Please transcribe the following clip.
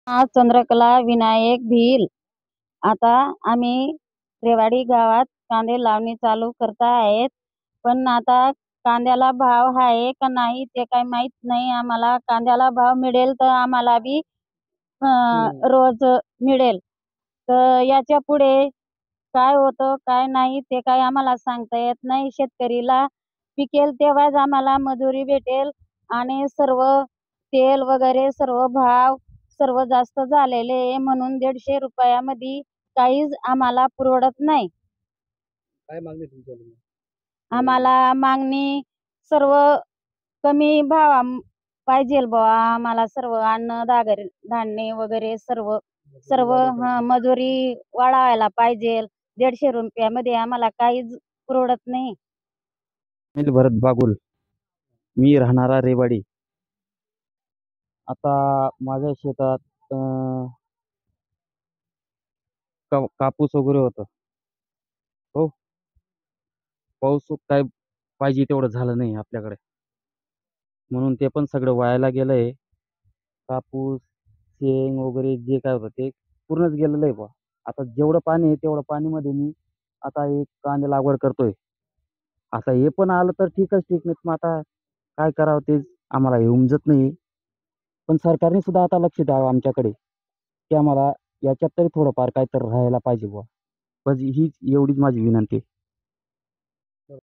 चंद्रकला विनायक भिल। आता आम्ही रेवाडी गावात कांदे लावणी चालू करता आहेत, पण आता कांद्याला भाव आहे का नाही ते काही माहित नाही आम्हाला। कांद्याला भाव मिळेल तर आम्हाला बी रोज मिळेल, तर याच्या पुढे काय होतं काय नाही ते काय आम्हाला सांगता येत नाही। शेतकरीला पिकेल तेव्हाच आम्हाला मजुरी भेटेल, आणि सर्व तेल वगैरे सर्व भाव सर्व जास्त झालेले आहे, म्हणून 150 रुपयामध्ये काहीच आम्हाला पुरवडत नाही। काय मागणी तुमच्या? आम्हाला मागणी सर्व कमी भावा पाहिजे बुवा आम्हाला। सर्व अन्न धान्य वगैरे सर्व सर्व मजुरी वाढवायला पाहिजे। 150 रुपयामध्ये आम्हाला काहीच पुरवडत नाही। अनिल भरत बागुल, मी राहणारा रेवाडी। आता माझ्या शेतात कापूस वगैरे होतं हो। पाऊस काय पाहिजे तेवढं झालं नाही आपल्याकडे, म्हणून ते पण सगळं वायाला गेलंय। कापूस शेंग वगैरे जे काय होतं ते पूर्णच गेलेलं आहे बा। आता जेवढं पाणी आहे तेवढं पाणीमध्ये मी आता एक कांदे लागवड करतोय। आता हे पण आलं तर ठीक नाही, मग आता काय करावं तेच आम्हाला हे उमजत नाही। पण सरकारने सुद्धा आता लक्ष द्यावं आमच्याकडे, की आम्हाला याच्यात तरी थोडंफार काय तर राहायला पाहिजे बुवा। बस हीच एवढीच माझी विनंती आहे।